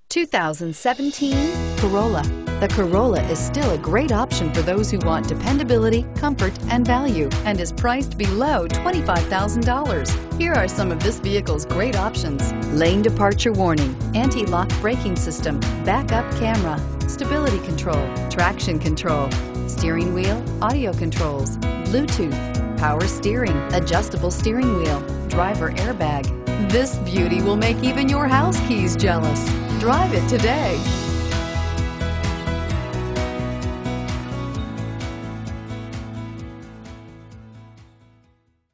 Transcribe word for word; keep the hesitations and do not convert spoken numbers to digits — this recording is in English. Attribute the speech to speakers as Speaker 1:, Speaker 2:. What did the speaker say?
Speaker 1: two thousand seventeen Corolla. The Corolla is still a great option for those who want dependability, comfort, and value, and is priced below twenty-five thousand dollars. Here are some of this vehicle's great options: lane departure warning, anti-lock braking system, backup camera, stability control, traction control, steering wheel audio controls, Bluetooth, power steering, adjustable steering wheel, driver airbag. This beauty will make even your house keys jealous. Drive it today.